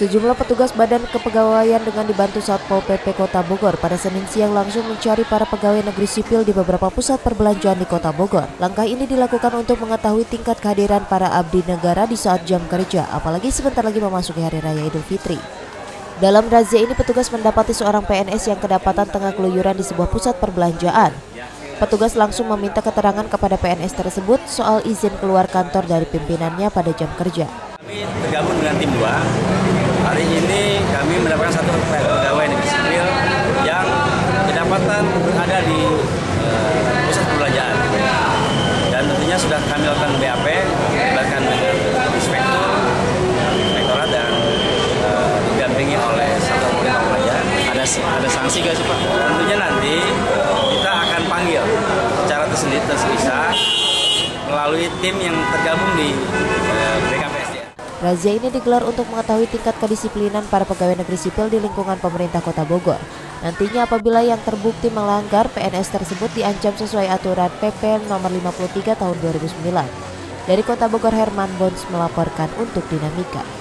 Sejumlah petugas Badan Kepegawaian dengan dibantu Satpol PP Kota Bogor pada Senin siang langsung mencari para pegawai negeri sipil di beberapa pusat perbelanjaan di Kota Bogor. Langkah ini dilakukan untuk mengetahui tingkat kehadiran para abdi negara di saat jam kerja, apalagi sebentar lagi memasuki Hari Raya Idul Fitri. Dalam razia ini, petugas mendapati seorang PNS yang kedapatan tengah keluyuran di sebuah pusat perbelanjaan. Petugas langsung meminta keterangan kepada PNS tersebut soal izin keluar kantor dari pimpinannya pada jam kerja. Kami tergabung dengan tim 2. Hari ini kami mendapatkan satu pegawai negeri sipil yang kedapatan berada di pusat perbelanjaan. Dan tentunya sudah kami lakukan BAP, melibatkan dengan inspektorat dan didampingi oleh Satuan Polisi Pelajar. Ada sanksi nggak sih Pak? Tentunya nanti kita akan panggil secara terpisah melalui tim yang tergabung di BKPSD. Razia ini digelar untuk mengetahui tingkat kedisiplinan para pegawai negeri sipil di lingkungan pemerintah Kota Bogor. Nantinya apabila yang terbukti melanggar, PNS tersebut diancam sesuai aturan PP nomor 53 tahun 2009. Dari Kota Bogor, Herman Bons melaporkan untuk Dinamika.